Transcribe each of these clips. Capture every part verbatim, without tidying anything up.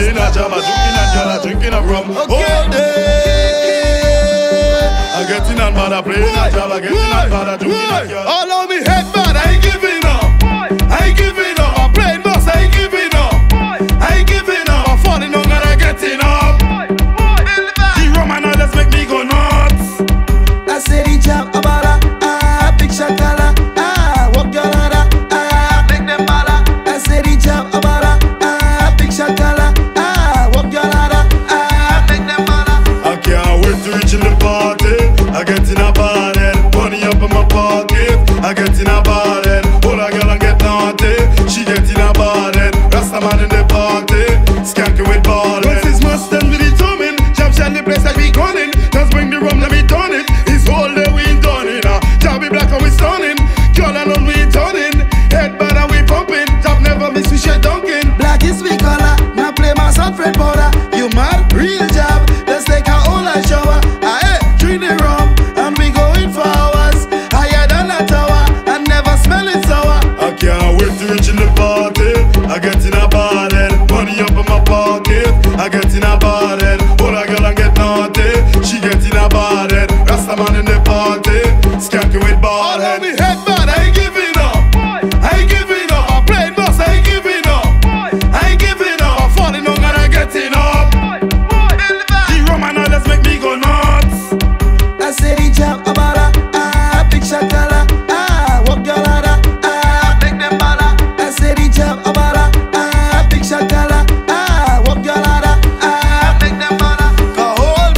playing a jam, a drinking and girl, a drinking a rum. All day I getting on bad, a playing a jam, a getting on bad, a drinking a girl. All of me head bad, I ain't giving up. I ain't giving up. I'm playing boss, I ain't giving up. I ain't giving up. I'm falling on and I'm getting up. The rum and all, let's make me go nuts. I said he jump about a ah, big shot color, ah, walk your ladder, ah, make them bala. I said he jump about a ah, big shot color, ah, walk your ladder, ah, make them bala. I can't wait to reach in the party. I get in a bar and money up in my pocket. I get in a bar and hold a girl and get naughty. She get in a bar and Rasta man in the party, skanking with ball. Once it's mustard with it coming, jump shot the place that we gunning. Just bring the rum, let me turn it. It's all day we ain't done it. Uh. Jabby black and we stunning. Girl and on we turning. Head bad and we pumping. Jab never miss we shit dunking. Black is sweet color, now play my son Fred powder. You mad? Real job, let's take a whole lot shower. Ah, hey, drink the rum and we going for hours. Higher than a tower and never smell it sour. I can't wait to reach in the party. I get in a bar and money up in my pocket. I get in a bar and hold a girl and get naughty. She get in a bar and Rasta man in the party, skanking with ball. All of me head bad, I ain't giving up. I ain't giving up. I'm playing boss, I ain't giving up. I ain't giving up. I'm falling on and I'm getting up. The rum and all, let's make me go nuts. I said he jump about a ah, big shot color, ah, walk your ladder, ah, make them bala. I said he jump about a ah, big shot color, ah, walk your ladder, ah, make them bala. The whole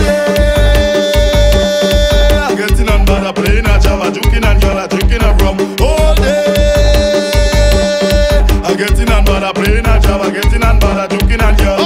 day I getting on bad, I playing a jam, a drinking and girl, a drinking a rum. all day I getting on bad, I playing a jam, I getting on bad, I drinking and girl.